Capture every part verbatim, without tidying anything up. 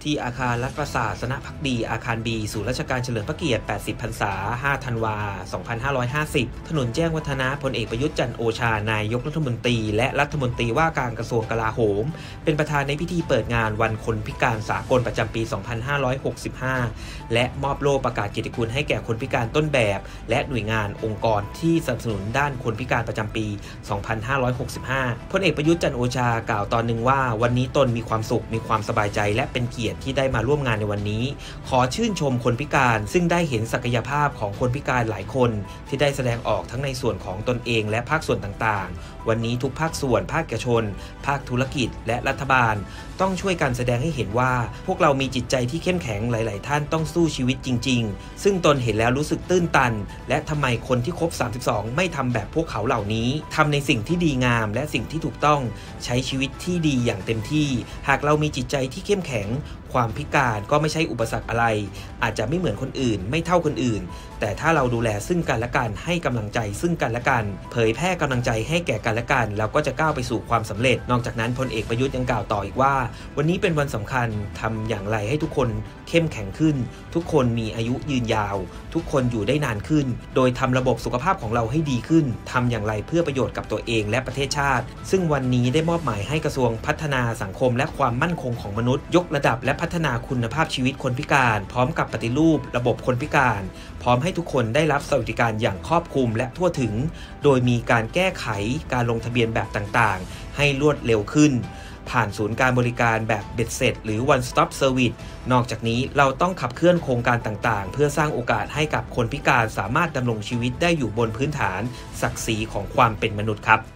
ที่อาคารรัฐประศาสนภักดีอาคารบีศูนย์ราชการเฉลิมพระเกียรติแปดสิบพรรษาห้าธันวาคมสองพันห้าร้อยห้าสิบถนนแจ้งวัฒนะพลเอกประยุทธ์จันทร์โอชานายกรัฐมนตรีและรัฐมนตรีว่าการกระทรวงกลาโหมเป็นประธานในพิธีเปิดงานวันคนพิการสากลประจำปีสองพันห้าร้อยหกสิบห้าและมอบโล่ประกาศเกียรติคุณให้แก่คนพิการต้นแบบและหน่วยงานองค์กรที่สนับสนุนด้านคนพิการประจำปีสองพันห้าร้อยหกสิบห้าพลเอกประยุทธ์จันทร์โอชากล่าวตอนหนึ่งว่าวันนี้ตนมีความสุขมีความสบายใจและเป็นเกียรติที่ได้มาร่วมงานในวันนี้ขอชื่นชมคนพิการซึ่งได้เห็นศักยภาพของคนพิการหลายคนที่ได้แสดงออกทั้งในส่วนของตนเองและภาคส่วนต่างๆวันนี้ทุกภาคส่วนภาคเอกชนภาคธุรกิจและรัฐบาลต้องช่วยกันแสดงให้เห็นว่าพวกเรามีจิตใจที่เข้มแข็งหลายๆท่านต้องสู้ชีวิตจริงๆซึ่งตนเห็นแล้วรู้สึกตื้นตันและทำไมคนที่ครบสามสิบสองไม่ทำแบบพวกเขาเหล่านี้ทำในสิ่งที่ดีงามและสิ่งที่ถูกต้องใช้ชีวิตที่ดีอย่างเต็มที่หากเรามีจิตใจที่เข้มแข็งความพิการก็ไม่ใช่อุปสรรคอะไรอาจจะไม่เหมือนคนอื่นไม่เท่าคนอื่นแต่ถ้าเราดูแลซึ่งกันและกันให้กำลังใจซึ่งกันและกันเผยแพร่กำลังใจให้แก่กันและกันเราก็จะก้าวไปสู่ความสำเร็จนอกจากนั้นพลเอกประยุทธ์ยังกล่าวต่ออีกว่าวันนี้เป็นวันสำคัญทำอย่างไรให้ทุกคนเข้มแข็งขึ้นทุกคนมีอายุยืนยาวทุกคนอยู่ได้นานขึ้นโดยทำระบบสุขภาพของเราให้ดีขึ้นทำอย่างไรเพื่อประโยชน์กับตัวเองและประเทศชาติซึ่งวันนี้ได้มอบหมายให้กระทรวงพัฒนาสังคมและความมั่นคงของมนุษย์ยกระดับและพัฒนาคุณภาพชีวิตคนพิการพร้อมกับปฏิรูประบบคนพิการพร้อมให้ทุกคนได้รับสวัสดิการอย่างครอบคลุมและทั่วถึงโดยมีการแก้ไขการลงทะเบียนแบบต่างๆให้รวดเร็วขึ้นผ่านศูนย์การบริการแบบเบ็ดเสร็จหรือ one stop service นอกจากนี้เราต้องขับเคลื่อนโครงการต่างๆเพื่อสร้างโอกาสให้กับคนพิการสามารถดำรงชีวิตได้อยู่บนพื้นฐานศักดิ์ศรีของความเป็นมนุษย์ครับ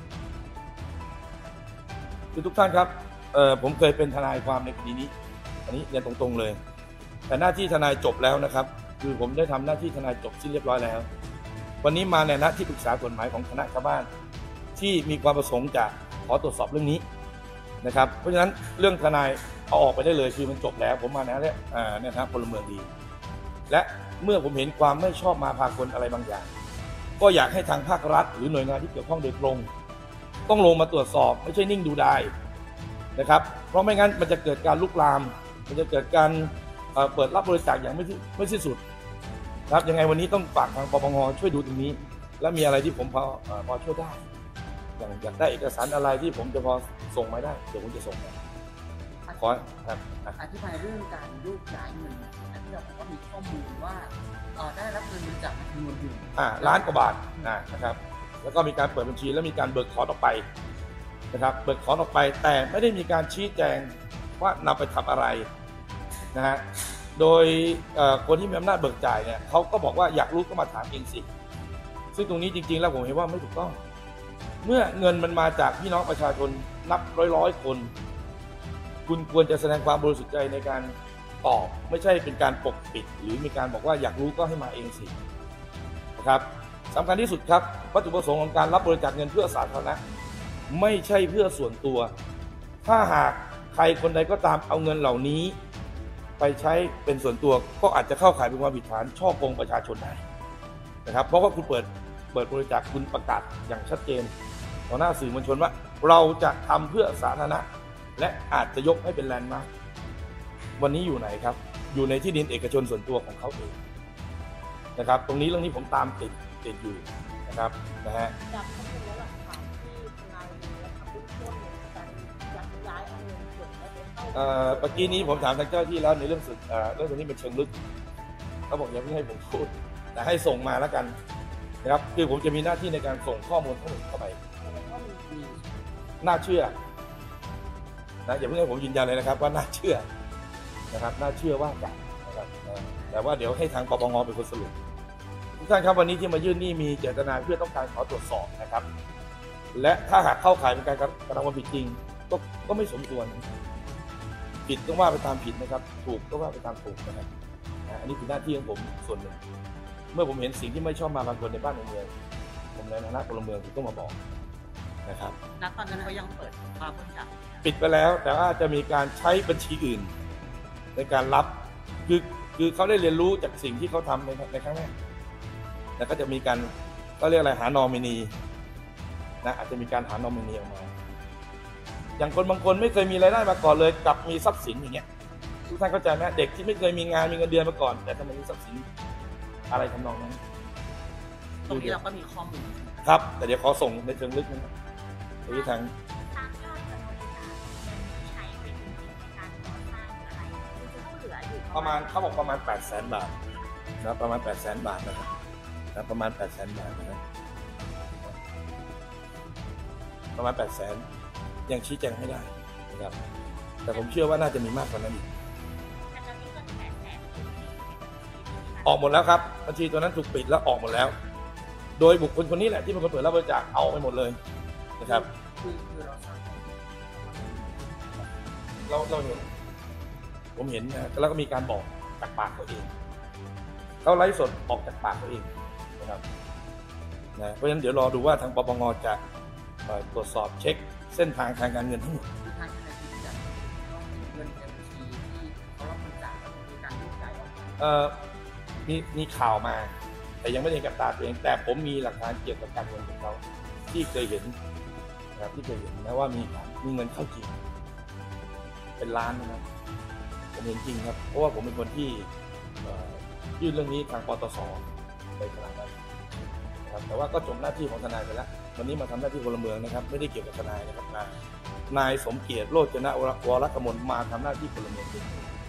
ทุกท่านครับเอ่อผมเคยเป็นทนายความในคดีนี้อันนี้เรียนตรงๆเลยแต่หน้าที่ทนายจบแล้วนะครับคือผมได้ทำหน้าที่ทนายจบสิ้นเรียบร้อยแล้ววันนี้มาในฐานะที่ปรึกษากฎหมายของคณะชาวบ้านที่มีความประสงค์จะขอตรวจสอบเรื่องนี้นะครับเพราะฉะนั้นเรื่องทนายเอาออกไปได้เลยคือมันจบแล้วผมมาในฐานะในฐานะพลเมืองดีและเมื่อผมเห็นความไม่ชอบมาพากลอะไรบางอย่างก็อยากให้ทางภาครัฐหรือหน่วยงานที่เกี่ยวข้องโดยตรงต้องลงมาตรวจสอบไม่ใช่นิ่งดูได้นะครับเพราะไม่งั้นมันจะเกิดการลุกลามมันจะเกิดการเปิดรับบริจาคอย่างไม่ไม่สิ้นสุดครับยังไงวันนี้ต้องฝากทางปปงช่วยดูตรงนี้และมีอะไรที่ผมพอพอช่วยได้อย่างอยากได้เอกสารอะไรที่ผมจะพอส่งมาได้เดี๋ยวผมจะส่งมาขอครับอธิบายเรื่องการโยกย้ายเงินที่เราบอกว่ามีข้อมูลว่าได้รับเงินบริจาคจำนวนหนึ่งอ่าล้านกว่าบาทนะครับแล้วก็มีการเปิดบัญชีแล้วมีการเบิกถอนออกไปนะครับเบิกถอนออกไปแต่ไม่ได้มีการชี้แจงว่านำไปทำอะไรนะฮะโดยคนที่มีอำนาจเบิกจ่ายเนี่ยเขาก็บอกว่าอยากรู้ก็มาถามเองสิซึ่งตรงนี้จริงๆแล้วผมเห็นว่าไม่ถูกต้องเมื่อเงินมันมาจากพี่น้องประชาชนนับร้อยๆคนคุณควรจะแสดงความบริสุทธิ์ใจในการตอบไม่ใช่เป็นการปกปิดหรือมีการบอกว่าอยากรู้ก็ให้มาเองสินะครับสำคัญที่สุดครับวัตถุประสงค์ของการรับบริจาคเงินเพื่อสาธารณะไม่ใช่เพื่อส่วนตัวถ้าหากใครคนใดก็ตามเอาเงินเหล่านี้ไปใช้เป็นส่วนตัวก็อาจจะเข้าข่ายเป็นความผิดฐานฉ้อโกงประชาชนได้นะครับเพราะว่าคุณเปิดเปิดบริจาคคุณประกาศอย่างชัดเจนต่อหน้าสื่อมวลชนว่าเราจะทำเพื่อสาธารณะและอาจจะยกให้เป็นแลนด์มาร์ควันนี้อยู่ไหนครับอยู่ในที่ดินเอกชนส่วนตัวของเขาเองนะครับตรงนี้เรื่องนี้ผมตามติดติดอยู่นะครับนะฮะจากข้อมูลและหลักฐานที่ทนายมีและทำเบื้องต้นในการยักย้ายเอาเงินส่วนและเข้าเอ่อเมื่อกี้นี้ผมถามทางเจ้าที่แล้วในเรื่องสุดเรื่องตรงนี้เป็นเชิงลึกเขาบอกอย่าเพิ่งให้ผมพูดแต่ให้ส่งมาแล้วกันนะครับคือผมจะมีหน้าที่ในการส่งข้อมูลทั้งหมดเข้าไปน่าเชื่อนะอย่าเพิ่งให้ผมยืนยันเลยนะครับว่าน่าเชื่อนะครับน่าเชื่อว่าจะนะครับแต่ว่าเดี๋ยวให้ทางปปงเป็นคนสรุปทุกท่านครับวันนี้ที่มายื่นนี่มีเจตนาเพื่อต้องการขอตรวจสอบนะครับและถ้าหากเข้าข่ายเป็นการกระทำความผิดจริงก็ก็ไม่สมควรผิดต้องว่าไปตามผิดนะครับถูกก็ว่าไปตามถูกนะครับอันนี้คือหน้าที่ของผมส่วนหนึ่งเมื่อผมเห็นสิ่งที่ไม่ชอบมาบางคนในบ้านในเมืองผมในฐานะพลเมืองผมต้องมาบอกนะครับณตอนนั้นเขายังเปิดมาบริจาคปิดไปแล้วแต่ว่าจะมีการใช้บัญชีอื่นในการรับคือคือเขาได้เรียนรู้จากสิ่งที่เขาทำในในครั้งแรกแล้วก็จะมีการก็เรียกอะไรหานอมินีนะอาจจะมีการหานอมินีออกมาอย่างคนบางคนไม่เคยมีรายได้มาก่อนเลยกลับมีทรัพย์สินอย่างเงี้ยทุกท่านเข้าใจไหมเด็กที่ไม่เคยมีงานมีเงินเดือนมาก่อนแต่ทำไมมีทรัพย์สินอะไรทำนองนั้นตรงนี้เราก็มีข้อมูลครับแต่เดี๋ยวขอส่งในเชิงลึกนะครับไปที่ทางตามยอดจำนวนต่างๆใช้เป็นจริงในการก่อสร้างอะไรคือจะต้องเหลืออยู่ประมาณเขาบอกประมาณแปดแสนบาทนะประมาณแปดแสนบาทนะครับนะประมาณแปดแสนบาทนะครับประมาณแปดแสนยังชี้แจงไม่ได้นะครับแต่ผมเชื่อว่าน่าจะมีมากกว่านั้นอีกออกหมดแล้วครับบัญชีตัวนั้นถูกปิดแล้วออกหมดแล้วโดยบุคคลคนนี้แหละที่เป็นคนเปิดรับบริจาคเอาไปหมดเลยนะครับคือคือเราสามารถเราเราเห็นผมเห็นนะแล้วก็มีการบอกจากปากเขาเองเขาไลฟ์สดออกจากปากเขาเองนะครับนะเพราะฉะนั้นเดี๋ยวรอดูว่าทางปปงจะตรวจสอบเช็คเส้นทางทางการเงินทั้งหมดคือทางธนาคารจะต้องเป็นเงินในบัญชีที่เขารับบริจาคแล้วมีการโยกย้ายออกมาเอ่อมีมีข่าวมาแต่ยังไม่ได้เห็นกับตาตัวเองแต่ผมมีหลักฐานเกี่ยวกับการเงินของเขาที่เคยเห็นนะครับที่เคยเห็นนะว่ามีมีเงินเข้าจริงเป็นล้านนะครับผมเห็นจริงครับเพราะว่าผมเป็นคนที่ยื่นเรื่องนี้ทางปตสไปขนาดนั้นนะครับแต่ว่าก็จบหน้าที่ของทนายไปแล้ววันนี้มาทำหน้าที่พลเมืองนะครับไม่ได้เกี่ยวกับทนายนะครับนายนายสมเกียรติโรจนะวรกมลมาทำหน้าที่พลเมือง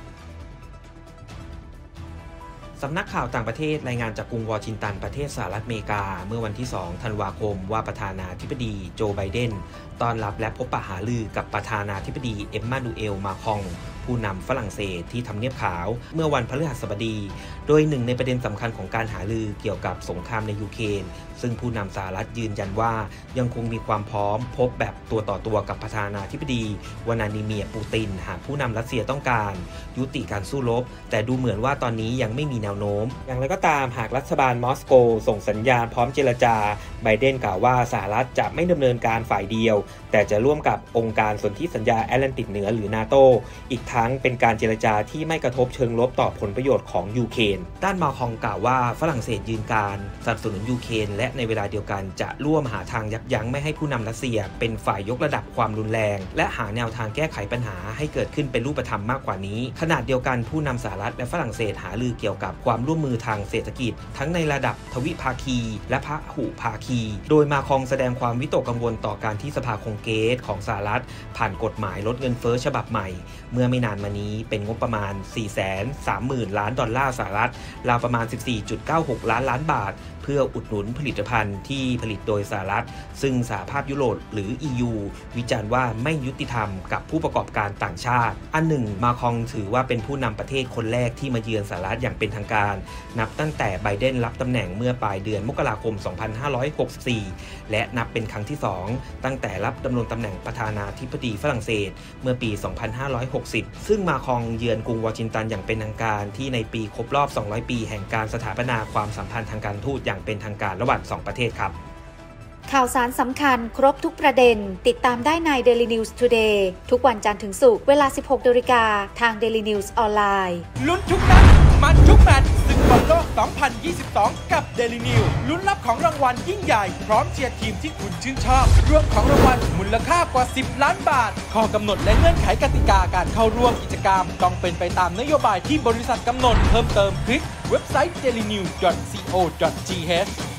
สำนักข่าวต่างประเทศรายงานจากกรุงวอชิงตันประเทศสหรัฐอเมริกาเมื่อวันที่สองธันวาคมว่าประธานาธิบดีโจไบเดนต้อนรับและพบปะหารือกับประธานาธิบดีเอ็มมานูเอลมาครองผู้นำฝรั่งเศสที่ทำเนียบขาวเมื่อวันพฤหัสบดีโดยหนึ่งในประเด็นสำคัญของการหารือเกี่ยวกับสงครามในยูเครนซึ่งผู้นำสหรัฐยืนยันว่ายังคงมีความพร้อมพบแบบตัวต่อตัวกับประธานาธิบดีวลาดิเมียร์ปูตินหากผู้นำรัสเซียต้องการยุติการสู้รบแต่ดูเหมือนว่าตอนนี้ยังไม่มีแนวโน้มอย่างไรก็ตามหากรัฐบาลมอสโกส่งสัญญาณพร้อมเจรจาไบเดนกล่าวว่าสหรัฐจะไม่ดำเนินการฝ่ายเดียวแต่จะร่วมกับองค์การสนธิสัญญาแอตแลนติกเหนือหรือนาโตอีกทั้งเป็นการเจรจาที่ไม่กระทบเชิงลบต่อผลประโยชน์ของยูเครนด้านมาครองกล่าวว่าฝรั่งเศสยืนการสนับสนุนยูเครนและในเวลาเดียวกันจะร่วมหาทางยับยั้งไม่ให้ผู้นำรัสเซียเป็นฝ่ายยกระดับความรุนแรงและหาแนวทางแก้ไขปัญหาให้เกิดขึ้นเป็นรูปธรรมมากกว่านี้ขณะเดียวกันผู้นำสหรัฐและฝรั่งเศสหารือเกี่ยวกับความร่วมมือทางเศรษฐกิจทั้งในระดับทวิภาคีและพหุภาคีโดยมาครองแสดงความวิตกกังวลต่อการที่สภาคองเกรสของสหรัฐผ่านกฎหมายลดเงินเฟ้อฉบับใหม่เมื่อไม่นานมานี้เป็นงบประมาณ สี่แสนสามหมื่น ล้านดอลลาร์สหรัฐราวประมาณ สิบสี่จุดเก้าหก ล้านล้านบาทเพื่ออุดหนุนผลิตภัณฑ์ที่ผลิตโดยสหรัฐซึ่งสหภาพยุโรปหรือ อี ยู วิจารณ์ว่าไม่ยุติธรรมกับผู้ประกอบการต่างชาติอันหนึ่งมาครองถือว่าเป็นผู้นำประเทศคนแรกที่มาเยือนสหรัฐอย่างเป็นทางการนับตั้งแต่ไบเดนรับตำแหน่งเมื่อปลายเดือนมกราคม สองพันห้าร้อยหกสิบสี่ และนับเป็นครั้งที่สองตั้งแต่รับดำรงตำแหน่งประธานาธิบดีฝรั่งเศสเมื่อปี สองพันห้าร้อยหกสิบ ซึ่งมาครองเยือนกรุงวอชิงตันอย่างเป็นทางการที่ในปีครบรอบ สองร้อย ปีแห่งการสถาปนาความสัมพันธ์ทางการทูตอย่างเป็นทางการระหว่างสองประเทศครับข่าวสารสำคัญครบทุกประเด็นติดตามได้ใน Daily News Today ทุกวันจันทร์ถึงศุกร์เวลา สิบหกนาฬิกาทาง Daily News ออนไลน์ลุ้นทุกนัดมันทุกแมตช์ศึกบอลโลก สองพันยี่สิบสอง กับ Daily News ลุ้นรับของรางวัลยิ่งใหญ่พร้อมเชียร์ทีมที่คุณชื่นชอบรวมของรางวัลมูลค่ากว่าสิบล้านบาทข้อกำหนดและเงื่อนไขกติกาการเข้าร่วมกิจกรรมต้องเป็นไปตามนโยบายที่บริษัทกำหนดเพิ่มเติมคลิกเว็บไซต์ เดลินิวส์ ดอท ซี โอ ดอท ที เอช